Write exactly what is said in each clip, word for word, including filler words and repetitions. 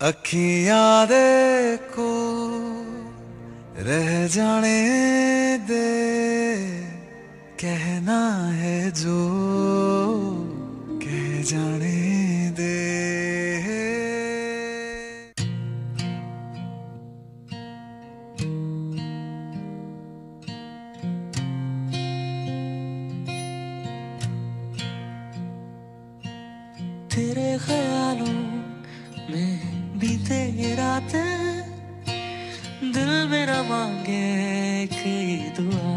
अखियां देखो रह जाने दे, कहना है जो कह जाने दे। तेरे ख्यालों में बीते ये रातें, दिल मेरा मांगे एक दुआ,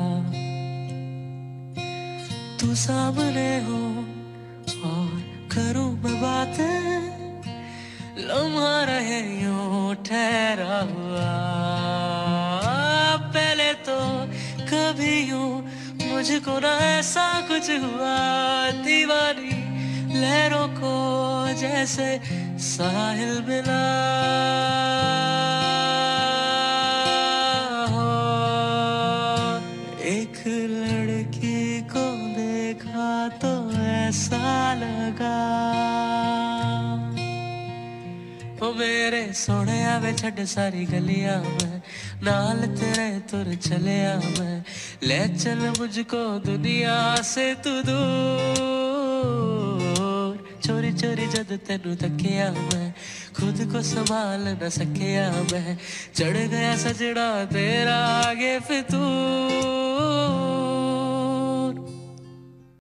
तू सामने हो और करूं मैं बातें, लम्हा रहे यूं ठहरा हुआ। पहले तो कभी यूं मुझको ना ऐसा कुछ हुआ, दीवानी लहरों को जैसे साहिल मिला हो। एक लड़की को देखा तो ऐसा लगा, ओ मेरे सोने आवे छड़ सारी गलियां में, नाल तेरे तुर चले आ मैं, ले चल मुझको दुनिया से तू दूर। चोरी चोरी जद तेनू तकिया मैं, खुद को संभाल न सकिया मैं, चढ़ गया सजना तेरा आगे फितूर।